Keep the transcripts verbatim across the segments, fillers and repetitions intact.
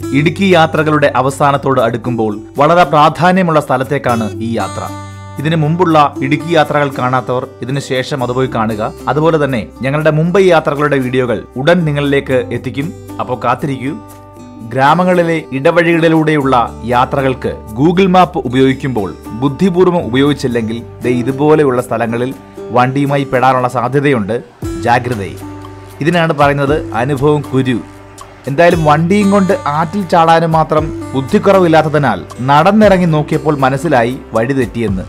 ഇടുക്കി യാത്രകളുടെ അവസാനത്തോട് അടുക്കുമ്പോൾ വളരെ പ്രാധാന്യമുള്ള സ്ഥലത്തേക്കാണ് ഈ യാത്ര. ഇതിനു മുമ്പുള്ള ഇടുക്കി യാത്രകൾ കാണാത്തവർ ഇതിനു ശേഷം അതുപോയി കാണുക. അതുപോലെ തന്നെ ഞങ്ങളുടെ മുംബൈ യാത്രകളുടെ വീഡിയോകൾ ഉടൻ നിങ്ങളിലേക്ക് എത്തിക്കും. അപ്പോൾ കാത്തിരിക്കൂ. ഗ്രാമങ്ങളിലെ ഇടവഴികളിലൂടെയുള്ള യാത്രകൾക്ക് ഗൂഗിൾ മാപ്പ് ഉപയോഗിക്കുമ്പോൾ ബുദ്ധിപൂർവ്വം ഉപയോഗിച്ചില്ലെങ്കിൽ ദേ ഇതുപോലെയുള്ള സ്ഥലങ്ങളിൽ വണ്ടിയുമായി പെടാനുള്ള സാധ്യതയുണ്ട്. ജാഗ്രതയെ. ഇതിനാണ് പറയുന്നത് അനുഭവം കുരു. എന്തായാലും വണ്ടിയും കൊണ്ട് ആറ്റിൽ ചാടാനും മാത്രം ബുദ്ധിക്കുറവില്ലാത്തതിനാൽ നടന്നിറങ്ങി നോക്കിയപ്പോൾ മനസ്സിലായി വഴി തെറ്റിയെന്ന്.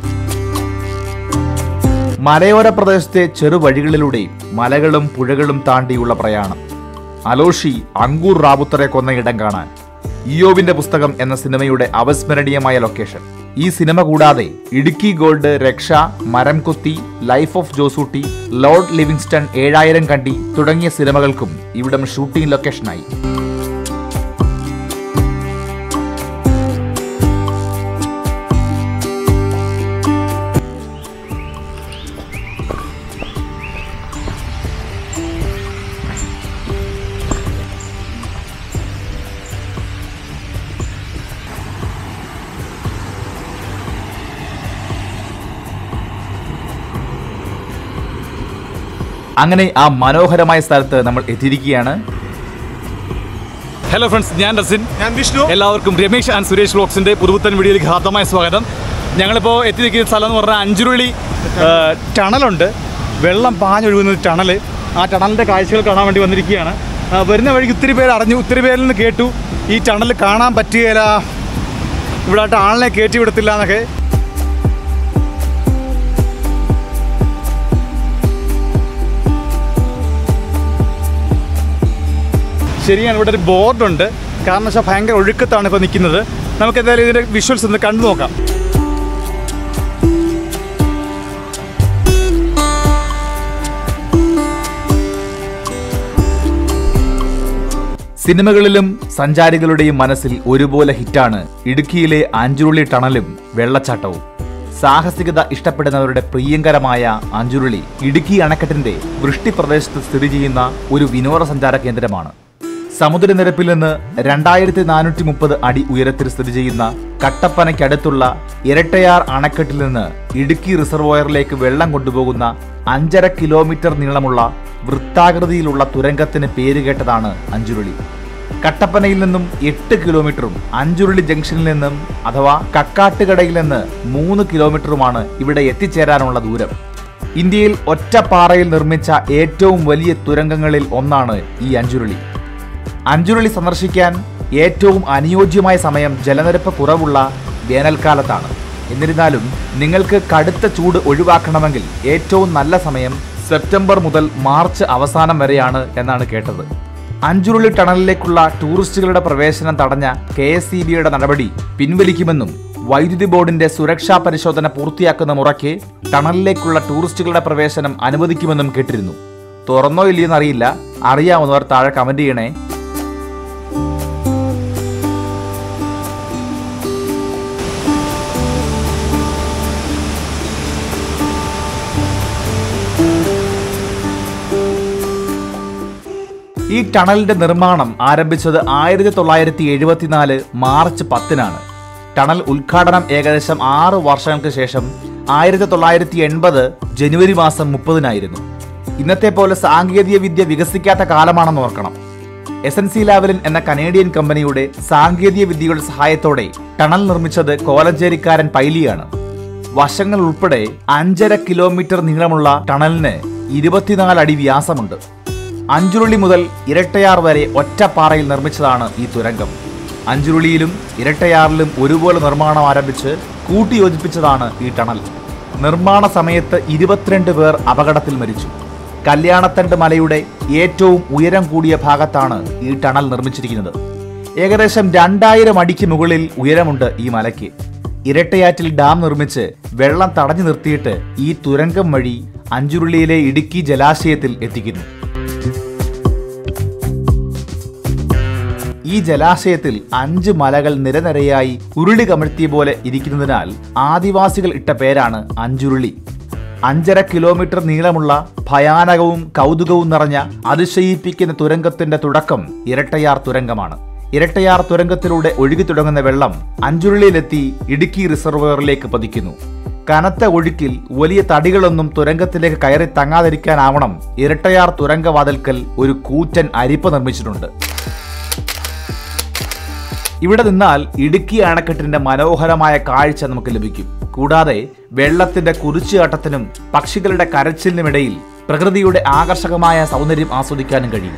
മലയോര പ്രദേശത്തെ ചെറുവഴികളിലൂടെയും മലകളും പുഴകളും താണ്ടിയുള്ള പ്രയാണം. അലോഷി അങ്കൂർ റാവുത്തറെ കൊന്ന ഇടം കാണാൻ. ഇയോബിന്റെ പുസ്തകം എന്ന സിനിമയുടെ അവിസ്മരണീയമായ ലൊക്കേഷൻ. ഈ സിനിമ കൂടാതെ Idukki gold, Raksha, Maramkothi, life of Josutty, Lord Livingstone, ഏഴായിരം കണ്ടി തുടങ്ങിയ സിനിമകൾക്കും ഇവിടം ഷൂട്ടിംഗ് ലൊക്കേഷനായി. അങ്ങനെ ആ മനോഹരമായ സ്ഥലത്ത് നമ്മൾ എത്തിയിരിക്കുകയാണ്. ഹലോ ഫ്രണ്ട്സ്, ഞാൻ റസിൻ, ഞാൻ വിഷ്ണു. എല്ലാവർക്കും രമേശ് ആൻഡ് സുരേഷ് വ്ലോഗ്സിൻ്റെ പുതുപുത്തൻ വീഡിയോയിലേക്ക് ഹാർദമായ സ്വാഗതം. ഞങ്ങളിപ്പോൾ എത്തിയിരിക്കുന്ന സ്ഥലം എന്ന് പറഞ്ഞാൽ അഞ്ചുരുളി ടണലുണ്ട്. വെള്ളം പാഞ്ഞൊഴുകുന്ന ടണൽ. ആ ടണലിൻ്റെ കാഴ്ചകൾ കാണാൻ വേണ്ടി വന്നിരിക്കുകയാണ്. വരുന്ന വഴിക്ക് ഒത്തിരി പേര് അറിഞ്ഞു, ഒത്തിരി പേരിൽ നിന്ന് കേട്ടു ഈ ടണൽ കാണാൻ പറ്റുകയില്ല, ഇവിടെ ആയിട്ട് ആളിനെ കയറ്റി വിടത്തില്ല എന്നൊക്കെ. ശരിയാണ്, ഇവിടെ ഒരു ബോർഡുണ്ട്. കാരണം വെച്ചാൽ ഭയങ്കര ഒഴുക്കത്താണ് ഇപ്പോൾ നിൽക്കുന്നത്. നമുക്ക് എന്തായാലും ഇതിൻ്റെ വിഷ്വൽസ് ഒന്ന് കണ്ടു നോക്കാം. സിനിമകളിലും സഞ്ചാരികളുടെയും മനസ്സിൽ ഒരുപോലെ ഹിറ്റാണ് ഇടുക്കിയിലെ അഞ്ചുരുളി ടണലും വെള്ളച്ചാട്ടവും. സാഹസികത ഇഷ്ടപ്പെടുന്നവരുടെ പ്രിയങ്കരമായ അഞ്ചുരുളി ഇടുക്കി അണക്കെട്ടിന്റെ വൃഷ്ടിപ്രദേശത്ത് സ്ഥിതി ചെയ്യുന്ന ഒരു വിനോദസഞ്ചാര കേന്ദ്രമാണ്. സമുദ്രനിരപ്പിൽ നിന്ന് രണ്ടായിരത്തി നാനൂറ്റി മുപ്പത് അടി ഉയരത്തിൽ സ്ഥിതി ചെയ്യുന്ന കട്ടപ്പനയ്ക്കടുത്തുള്ള ഇരട്ടയാർ അണക്കെട്ടിൽ നിന്ന് ഇടുക്കി റിസർവോയറിലേക്ക് വെള്ളം കൊണ്ടുപോകുന്ന അഞ്ചര കിലോമീറ്റർ നീളമുള്ള വൃത്താകൃതിയിലുള്ള തുരങ്കത്തിന് പേരുകേട്ടതാണ് അഞ്ചുരുളി. കട്ടപ്പനയിൽ നിന്നും എട്ട് കിലോമീറ്ററും അഞ്ചുരുളി ജംഗ്ഷനിൽ നിന്നും അഥവാ കക്കാട്ടുകടയിൽ നിന്ന് മൂന്ന് കിലോമീറ്ററുമാണ് ഇവിടെ എത്തിച്ചേരാനുള്ള ദൂരം. ഇന്ത്യയിൽ ഒറ്റപ്പാറയിൽ നിർമ്മിച്ച ഏറ്റവും വലിയ തുരങ്കങ്ങളിൽ ഒന്നാണ് ഈ അഞ്ചുരുളി. അഞ്ചുരുളി സന്ദർശിക്കാൻ ഏറ്റവും അനുയോജ്യമായ സമയം ജലനിരപ്പ് കുറവുള്ള വേനൽക്കാലത്താണ്. എന്നിരുന്നാലും നിങ്ങൾക്ക് കടുത്ത ചൂട് ഒഴിവാക്കണമെങ്കിൽ ഏറ്റവും നല്ല സമയം സെപ്റ്റംബർ മുതൽ മാർച്ച് അവസാനം വരെയാണ് എന്നാണ് കേട്ടത്. അഞ്ചുരുളി ടണലിലേക്കുള്ള ടൂറിസ്റ്റുകളുടെ പ്രവേശനം തടഞ്ഞ കെ എസ് ഇ ബിയുടെ നടപടി പിൻവലിക്കുമെന്നും വൈദ്യുതി ബോർഡിന്റെ സുരക്ഷാ പരിശോധന പൂർത്തിയാക്കുന്ന മുറയ്ക്ക് ടണലിലേക്കുള്ള ടൂറിസ്റ്റുകളുടെ പ്രവേശനം അനുവദിക്കുമെന്നും കേട്ടിരുന്നു. തുറന്നോ ഇല്ലയെന്ന് അറിയില്ല. അറിയാവുന്നവർ താഴെ കമന്റ് ചെയ്യണേ. ഈ ടണലിന്റെ നിർമ്മാണം ആരംഭിച്ചത് ആയിരത്തി തൊള്ളായിരത്തി എഴുപത്തിനാല് മാർച്ച് പത്തിനാണ്. ടണൽ ഉദ്ഘാടനം ഏകദേശം ആറ് വർഷങ്ങൾക്ക് ശേഷം ആയിരത്തി തൊള്ളായിരത്തി എൺപത് ജനുവരി മാസം മുപ്പതിനായിരുന്നു. ഇന്നത്തെ പോലെ സാങ്കേതിക വിദ്യ വികസിക്കാത്ത കാലമാണെന്ന് ഓർക്കണം. എസ് എൻ സി ലാവലിൻ എന്ന കനേഡിയൻ കമ്പനിയുടെ സാങ്കേതിക വിദ്യയുടെ സഹായത്തോടെ ടണൽ നിർമ്മിച്ചത് കോലഞ്ചേരിക്കാരൻ പൈലിയാണ്. വശങ്ങൾ ഉൾപ്പെടെ അഞ്ചര കിലോമീറ്റർ നീളമുള്ള ടണലിന് ഇരുപത്തിനാല് അടി വ്യാസമുണ്ട്. അഞ്ചുരുളി മുതൽ ഇരട്ടയാർ വരെ ഒറ്റപ്പാറയിൽ നിർമ്മിച്ചതാണ് ഈ തുരങ്കം. അഞ്ചുരുളിയിലും ഇരട്ടയാറിലും ഒരുപോലെ നിർമ്മാണം ആരംഭിച്ച് കൂട്ടിയോജിപ്പിച്ചതാണ് ഈ ടണൽ. നിർമ്മാണ സമയത്ത് ഇരുപത്തിരണ്ട് പേർ അപകടത്തിൽ മരിച്ചു. കല്യാണത്തണ്ട് മലയുടെ ഏറ്റവും ഉയരം കൂടിയ ഭാഗത്താണ് ഈ ടണൽ നിർമ്മിച്ചിരിക്കുന്നത്. ഏകദേശം രണ്ടായിരം അടിക്ക് മുകളിൽ ഉയരമുണ്ട് ഈ മലയ്ക്ക്. ഇരട്ടയാറ്റിൽ ഡാം നിർമ്മിച്ച് വെള്ളം തടഞ്ഞു നിർത്തിയിട്ട് ഈ തുരങ്കം വഴി അഞ്ചുരുളിയിലെ ഇടുക്കി ജലാശയത്തിൽ എത്തിക്കുന്നു. ഈ ജലാശയത്തിൽ അഞ്ച് മലകൾ നിരനിരയായി ഉരുളി കമിഴ്ത്തിയ പോലെ ഇരിക്കുന്നതിനാൽ ആദിവാസികൾ ഇട്ട പേരാണ് അഞ്ചുരുളി. അഞ്ചര കിലോമീറ്റർ നീളമുള്ള ഭയാനകവും കൗതുകവും നിറഞ്ഞ അതിശയിപ്പിക്കുന്ന തുരങ്കത്തിന്റെ തുടക്കം ഇരട്ടയാർ തുരങ്കമാണ്. ഇരട്ടയാർ തുരങ്കത്തിലൂടെ ഒഴുകി തുടങ്ങുന്ന വെള്ളം അഞ്ചുരുളിയിലെത്തി ഇടുക്കി റിസർവോയറിലേക്ക് പതിക്കുന്നു. കനത്ത ഒഴുക്കിൽ വലിയ തടികളൊന്നും തുരങ്കത്തിലേക്ക് കയറി തങ്ങാതിരിക്കാനാവണം ഇരട്ടയാർ തുരങ്കവാതിൽക്കൽ ഒരു കൂറ്റൻ അരിപ്പ നിർമ്മിച്ചിട്ടുണ്ട്. ഇവിടെ നിന്നാൽ ഇടുക്കി അണക്കെട്ടിന്റെ മനോഹരമായ കാഴ്ച നമുക്ക് ലഭിക്കും. കൂടാതെ വെള്ളത്തിന്റെ കുതിച്ചുചാട്ടത്തിനും പക്ഷികളുടെ കരച്ചിലിനുമിടയിൽ പ്രകൃതിയുടെ ആകർഷകമായ സൗന്ദര്യം ആസ്വദിക്കാനും കഴിയും.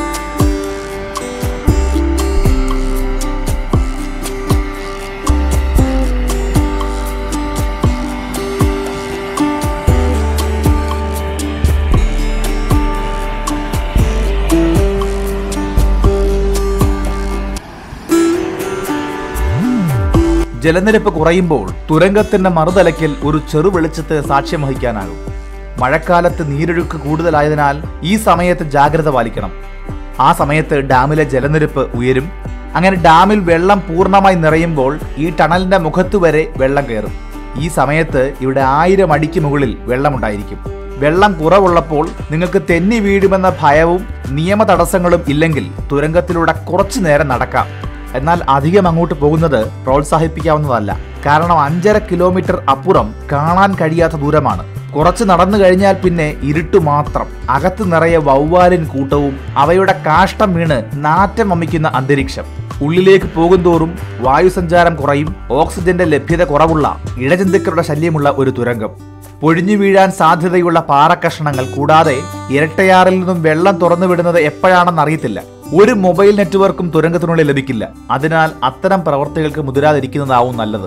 ജലനിരപ്പ് കുറയുമ്പോൾ തുരങ്കത്തിന്റെ മറുതലയ്ക്കൽ ഒരു ചെറു വെളിച്ചത്തിന് സാക്ഷ്യം വഹിക്കാനാകും. മഴക്കാലത്ത് നീരൊഴുക്ക് കൂടുതലായതിനാൽ ഈ സമയത്ത് ജാഗ്രത പാലിക്കണം. ആ സമയത്ത് ഡാമിലെ ജലനിരപ്പ് ഉയരും. അങ്ങനെ ഡാമിൽ വെള്ളം പൂർണ്ണമായി നിറയുമ്പോൾ ഈ ടണലിന്റെ മുഖത്തു വരെ വെള്ളം കയറും. ഈ സമയത്ത് ഇവിടെ ആയിരം അടിക്ക് മുകളിൽ വെള്ളമുണ്ടായിരിക്കും. വെള്ളം കുറവുള്ളപ്പോൾ നിങ്ങൾക്ക് തെന്നി വീഴുമെന്ന ഭയവും നിയമ തടസ്സങ്ങളും ഇല്ലെങ്കിൽ തുരങ്കത്തിലൂടെ കുറച്ചു നേരം നടക്കാം. എന്നാൽ അധികം അങ്ങോട്ട് പോകുന്നത് പ്രോത്സാഹിപ്പിക്കാവുന്നതല്ല. കാരണം അഞ്ചര കിലോമീറ്റർ അപ്പുറം കാണാൻ കഴിയാത്ത ദൂരമാണ്. കുറച്ച് നടന്നു കഴിഞ്ഞാൽ പിന്നെ ഇരുട്ടു മാത്രം. അകത്ത് നിറയെ വവ്വാലിൻ കൂട്ടവും അവയുടെ കാഷ്ടം വീണ് നാറ്റം വമിക്കുന്ന അന്തരീക്ഷം. ഉള്ളിലേക്ക് പോകുന്തോറും വായുസഞ്ചാരം കുറയും. ഓക്സിജന്റെ ലഭ്യത കുറവുള്ള ഇഴജന്തുക്കളുടെ ശല്യമുള്ള ഒരു തുരങ്കം. പൊഴിഞ്ഞു വീഴാൻ സാധ്യതയുള്ള പാറക്കഷണങ്ങൾ. കൂടാതെ ഇരട്ടയാറിൽ നിന്നും വെള്ളം തുറന്നു വിടുന്നത് എപ്പോഴാണെന്ന് അറിയത്തില്ല. ഒരു മൊബൈൽ നെറ്റ്വർക്കും തുരങ്കത്തിനുള്ളിൽ ലഭിക്കില്ല. അതിനാൽ അത്തരം പ്രവർത്തികൾക്ക് മുതിരാതിരിക്കുന്നതാവും നല്ലത്.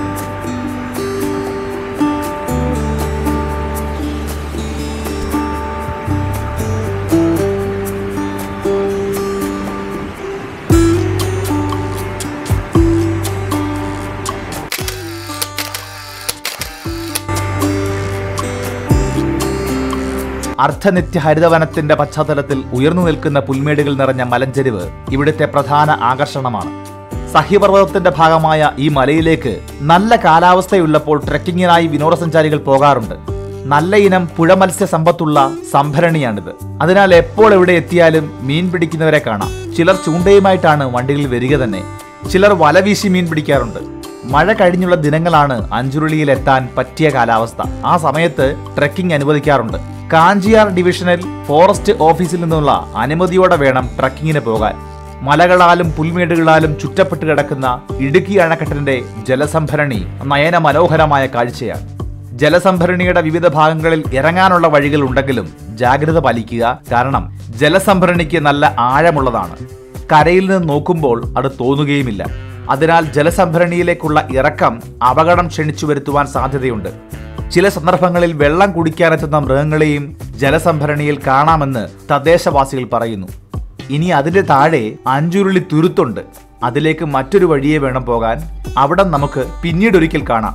അർദ്ധനിത്യ ഹരിതവനത്തിന്റെ പശ്ചാത്തലത്തിൽ ഉയർന്നു നിൽക്കുന്ന പുൽമേടുകൾ നിറഞ്ഞ മലഞ്ചെരിവ് ഇവിടുത്തെ പ്രധാന ആകർഷണമാണ്. സഹ്യപർവ്വതത്തിന്റെ ഭാഗമായ ഈ മലയിലേക്ക് നല്ല കാലാവസ്ഥയുള്ളപ്പോൾ ട്രെക്കിങ്ങിനായി വിനോദസഞ്ചാരികൾ പോകാറുണ്ട്. നല്ല ഇനം പുഴമത്സ്യ സമ്പത്തുള്ള സംഭരണിയാണിത്. അതിനാൽ എപ്പോൾ എവിടെ എത്തിയാലും മീൻ പിടിക്കുന്നവരെ കാണാം. ചിലർ ചൂണ്ടയുമായിട്ടാണ് വണ്ടികളിൽ വരിക തന്നെ. ചിലർ വലവീശി മീൻ പിടിക്കാറുണ്ട്. മഴ കഴിഞ്ഞുള്ള ദിനങ്ങളാണ് അഞ്ചുരുളിയിൽ എത്താൻ പറ്റിയ കാലാവസ്ഥ. ആ സമയത്ത് ട്രെക്കിംഗ് അനുവദിക്കാറുണ്ട്. കാഞ്ചിയാർ ഡിവിഷണൽ ഫോറസ്റ്റ് ഓഫീസിൽ നിന്നുള്ള അനുമതിയോടെ വേണം ട്രക്കിങ്ങിന് പോകാൻ. മലകളാലും പുൽമേടുകളാലും ചുറ്റപ്പെട്ട് കിടക്കുന്ന ഇടുക്കി അണക്കെട്ടിന്റെ ജലസംഭരണി നയന മനോഹരമായ കാഴ്ചയാണ്. ജലസംഭരണിയുടെ വിവിധ ഭാഗങ്ങളിൽ ഇറങ്ങാനുള്ള വഴികൾ ഉണ്ടെങ്കിലും ജാഗ്രത പാലിക്കുക. കാരണം ജലസംഭരണിക്ക് നല്ല ആഴമുള്ളതാണ്. കരയിൽ നിന്ന് നോക്കുമ്പോൾ അത് തോന്നുകയുമില്ല. അതിനാൽ ജലസംഭരണിയിലേക്കുള്ള ഇറക്കം അപകടം ക്ഷണിച്ചു വരുത്തുവാൻ സാധ്യതയുണ്ട്. ചില സന്ദർഭങ്ങളിൽ വെള്ളം കുടിക്കാനെത്തുന്ന മൃഗങ്ങളെയും ജലസംഭരണിയിൽ കാണാമെന്ന് തദ്ദേശവാസികൾ പറയുന്നു. ഇനി അതിന്റെ താഴെ അഞ്ചുരുളി തുരുത്തുണ്ട്. അതിലേക്ക് മറ്റൊരു വഴിയെ വേണം പോകാൻ. അവിടെ നമുക്ക് പിന്നീടൊരിക്കൽ കാണാം.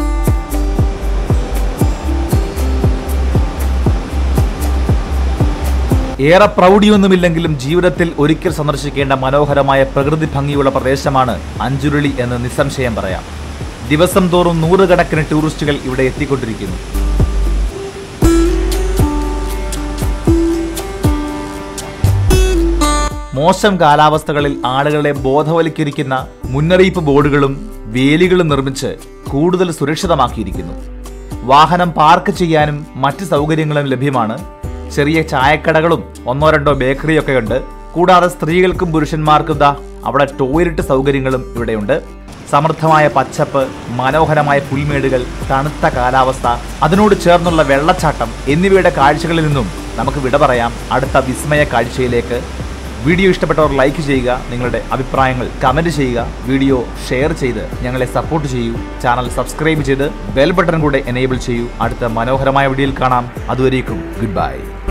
ഏറെ പ്രൗഢിയൊന്നുമില്ലെങ്കിലും ജീവിതത്തിൽ ഒരിക്കൽ സന്ദർശിക്കേണ്ട മനോഹരമായ പ്രകൃതി ഭംഗിയുള്ള പ്രദേശമാണ് അഞ്ചുരുളി എന്ന് നിസ്സംശയം പറയാം. ദിവസം തോറും നൂറുകണക്കിന് ടൂറിസ്റ്റുകൾ ഇവിടെ എത്തിക്കൊണ്ടിരിക്കുന്നു. മോശം കാലാവസ്ഥകളിൽ ആളുകളെ ബോധവൽക്കരിക്കുന്ന മുന്നറിയിപ്പ് ബോർഡുകളും വേലികളും നിർമ്മിച്ച് കൂടുതൽ സുരക്ഷിതമാക്കിയിരിക്കുന്നു. വാഹനം പാർക്ക് ചെയ്യാനും മറ്റ് സൗകര്യങ്ങളും ലഭ്യമാണ്. ചെറിയ ചായക്കടകളും ഒന്നോ രണ്ടോ ബേക്കറിയൊക്കെ ഉണ്ട്. കൂടാതെ സ്ത്രീകൾക്കും പുരുഷന്മാർക്കും ദാ അവിടെ ടോയ്ലറ്റ് സൗകര്യങ്ങളും ഇവിടെയുണ്ട്. സമൃദ്ധമായ പച്ചപ്പ്, മനോഹരമായ പുൽമേടുകൾ, തണുത്ത കാലാവസ്ഥ, അതിനോട് ചേർന്നുള്ള വെള്ളച്ചാട്ടം എന്നിവയുടെ കാഴ്ചകളിൽ നിന്നും നമുക്ക് വിട പറയാം അടുത്ത വിസ്മയ കാഴ്ചയിലേക്ക്. വീഡിയോ ഇഷ്ടപ്പെട്ടവർ ലൈക്ക് ചെയ്യുക, നിങ്ങളുടെ അഭിപ്രായങ്ങൾ കമന്റ് ചെയ്യുക, വീഡിയോ ഷെയർ ചെയ്ത് ഞങ്ങളെ സപ്പോർട്ട് ചെയ്യൂ. ചാനൽ സബ്സ്ക്രൈബ് ചെയ്ത് ബെൽ ബട്ടൺ കൂടെ എനേബിൾ ചെയ്യൂ. അടുത്ത മനോഹരമായ വീഡിയോയിൽ കാണാം. അതുവരേക്കും ഗുഡ് ബൈ.